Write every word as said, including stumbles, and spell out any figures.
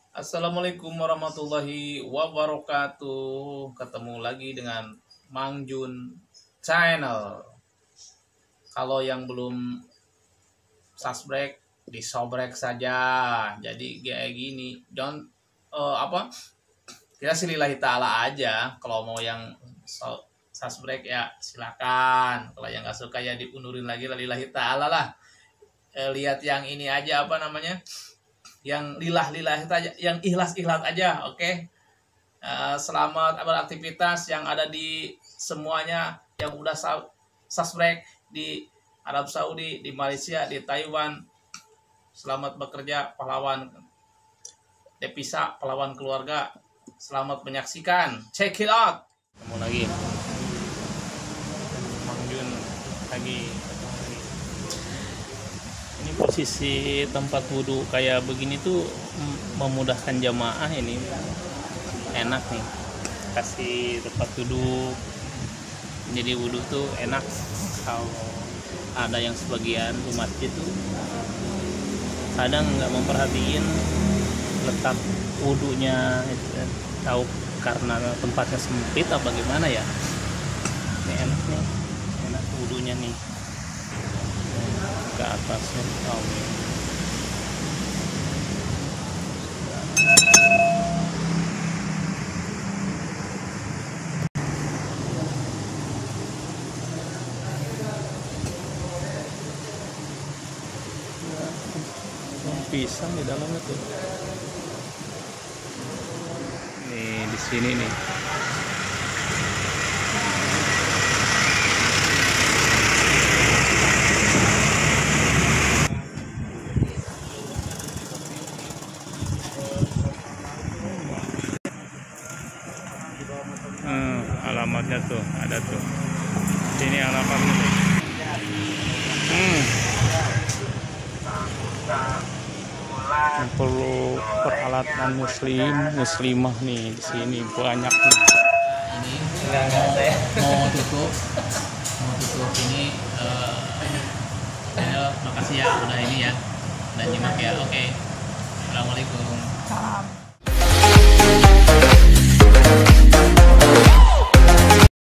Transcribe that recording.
Assalamualaikum warahmatullahi wabarakatuh. Ketemu lagi dengan Mang Jun Channel. Kalau yang belum subscribe, disobrek saja. Jadi kayak gini, John uh, apa? Kita sih lillahi ta'ala aja. Kalau mau yang so, subscribe ya silakan. Kalau yang nggak suka ya diundurin lagi, lillahi ta'ala lah. Eh, lihat yang ini aja, apa namanya? Yang lilah-lilah aja, yang ikhlas-ikhlas aja, oke. Okay? Uh, selamat beraktivitas yang ada di semuanya yang udah subscribe di Arab Saudi, di Malaysia, di Taiwan. Selamat bekerja, pahlawan devisa, pahlawan keluarga. Selamat menyaksikan. Check it out. Ketemu lagi. Mang Jun lagi. Ini posisi tempat wudhu kayak begini tuh memudahkan jamaah, ini enak nih, kasih tempat duduk jadi wudhu tuh enak. Kalau ada yang sebagian di masjid tuh kadang nggak memperhatiin letak wudhunya, tahu karena tempatnya sempit apa gimana ya. Ini enak nih, enak wudhunya nih ke atasnya. Oh, pisang di dalamnya tuh. Nih di sini nih. Hmm, alamatnya tuh ada tuh. Sini alamatnya nih. Hmm. Yang perlu peralatan muslim muslimah nih di sini banyak nih. Ini enggak enggak saya mau tutup mau tutup ini. Uh, ya, makasih ya udah ini ya, udah nyimak ya. Oke, okay. Assalamualaikum. Salam.